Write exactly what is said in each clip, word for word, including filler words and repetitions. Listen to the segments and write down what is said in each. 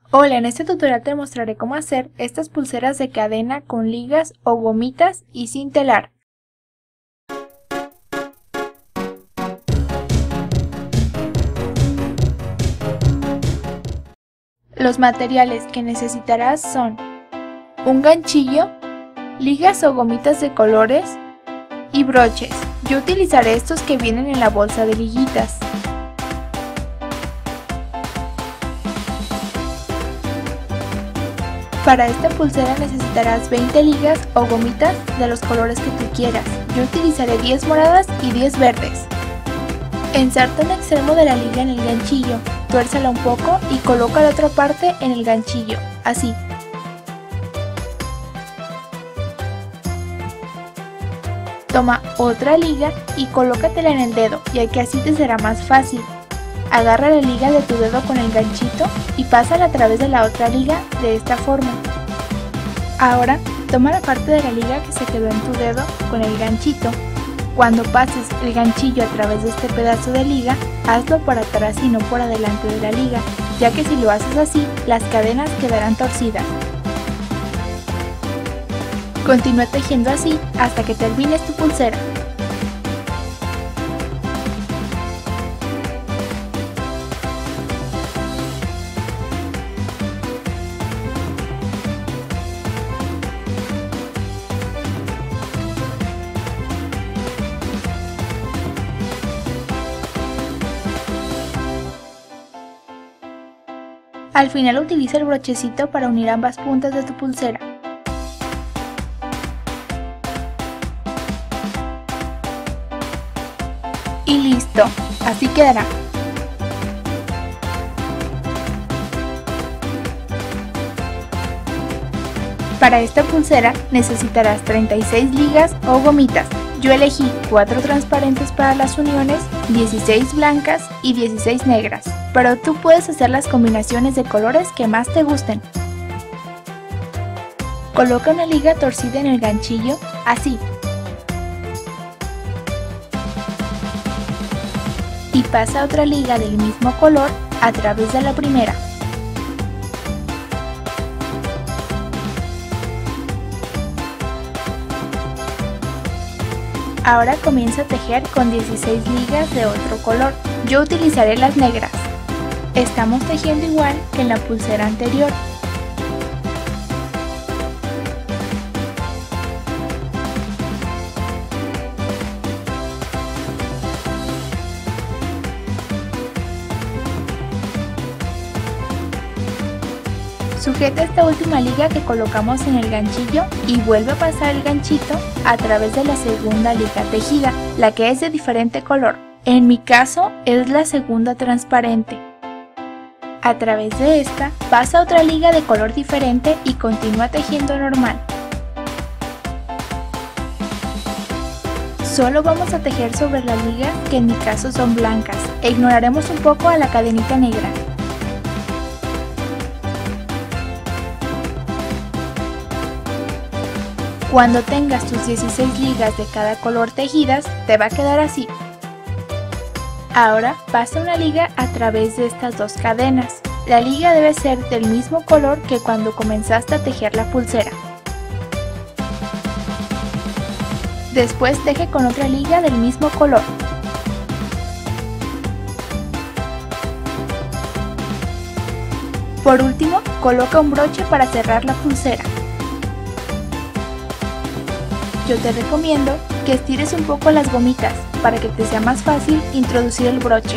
Hola, en este tutorial te mostraré cómo hacer estas pulseras de cadena con ligas o gomitas y sin telar. Los materiales que necesitarás son un ganchillo, ligas o gomitas de colores y broches. Yo utilizaré estos que vienen en la bolsa de liguitas. Para esta pulsera necesitarás veinte ligas o gomitas de los colores que tú quieras. Yo utilizaré diez moradas y diez verdes. Ensarta un extremo de la liga en el ganchillo, tuércela un poco y coloca la otra parte en el ganchillo, así. Toma otra liga y colócatela en el dedo, ya que así te será más fácil. Agarra la liga de tu dedo con el ganchito y pásala a través de la otra liga de esta forma. Ahora, toma la parte de la liga que se quedó en tu dedo con el ganchito. Cuando pases el ganchillo a través de este pedazo de liga, hazlo por atrás y no por adelante de la liga, ya que si lo haces así, las cadenas quedarán torcidas. Continúa tejiendo así hasta que termines tu pulsera. Al final utiliza el brochecito para unir ambas puntas de tu pulsera. Y listo, así quedará. Para esta pulsera necesitarás treinta y seis ligas o gomitas. Yo elegí cuatro transparentes para las uniones, dieciséis blancas y dieciséis negras, pero tú puedes hacer las combinaciones de colores que más te gusten. Coloca una liga torcida en el ganchillo, así. Y pasa otra liga del mismo color a través de la primera. Ahora comienza a tejer con dieciséis ligas de otro color. Yo utilizaré las negras. Estamos tejiendo igual que en la pulsera anterior. Sujeta esta última liga que colocamos en el ganchillo y vuelve a pasar el ganchito a través de la segunda liga tejida, la que es de diferente color. En mi caso es la segunda transparente. A través de esta pasa otra liga de color diferente y continúa tejiendo normal. Solo vamos a tejer sobre las ligas que en mi caso son blancas e ignoraremos un poco a la cadenita negra. Cuando tengas tus dieciséis ligas de cada color tejidas, te va a quedar así. Ahora pasa una liga a través de estas dos cadenas. La liga debe ser del mismo color que cuando comenzaste a tejer la pulsera. Después teje con otra liga del mismo color. Por último, coloca un broche para cerrar la pulsera. Yo te recomiendo que estires un poco las gomitas para que te sea más fácil introducir el broche.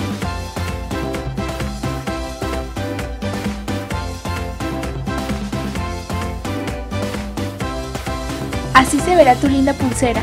Así se verá tu linda pulsera.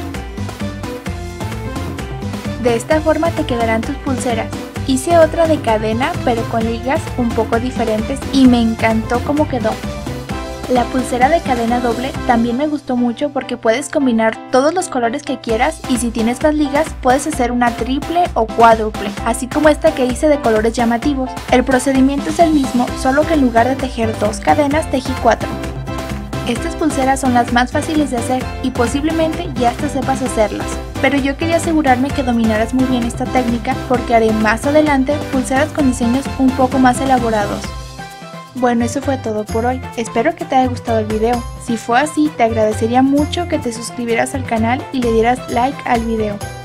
De esta forma te quedarán tus pulseras. Hice otra de cadena pero con ligas un poco diferentes y me encantó cómo quedó. La pulsera de cadena doble también me gustó mucho porque puedes combinar todos los colores que quieras y si tienes más ligas puedes hacer una triple o cuádruple, así como esta que hice de colores llamativos. El procedimiento es el mismo, solo que en lugar de tejer dos cadenas tejí cuatro. Estas pulseras son las más fáciles de hacer y posiblemente ya hasta sepas hacerlas, pero yo quería asegurarme que dominaras muy bien esta técnica porque haré más adelante pulseras con diseños un poco más elaborados. Bueno, eso fue todo por hoy. Espero que te haya gustado el video. Si fue así, te agradecería mucho que te suscribieras al canal y le dieras like al video.